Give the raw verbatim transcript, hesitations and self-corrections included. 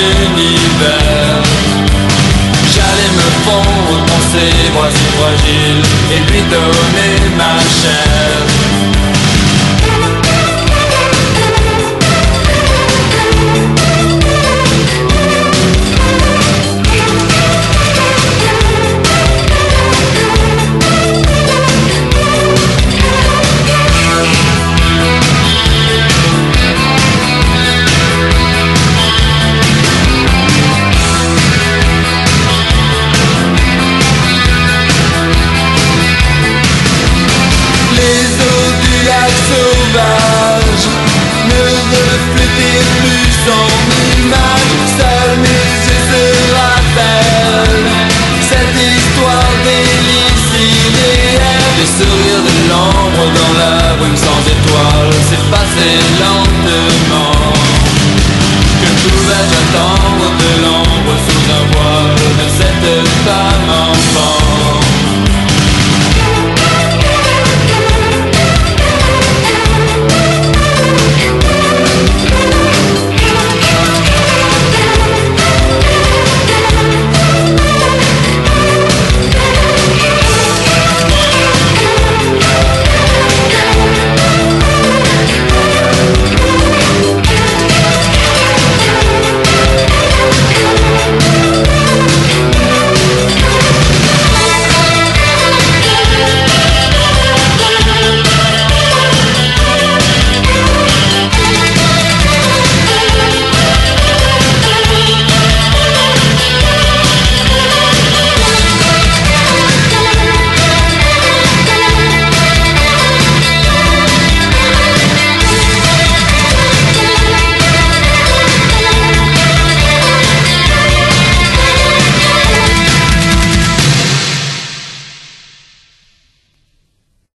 l'univers. J'allais me fondre dans ses bras si fragiles et lui donner ma chair. Sauvage ne reflétait plus son image. Seuls mes yeux se rappellent cette histoire délice idéale. Le sourire de l'ombre dans la brume sans étoile s'est passé lentement. Que pouvait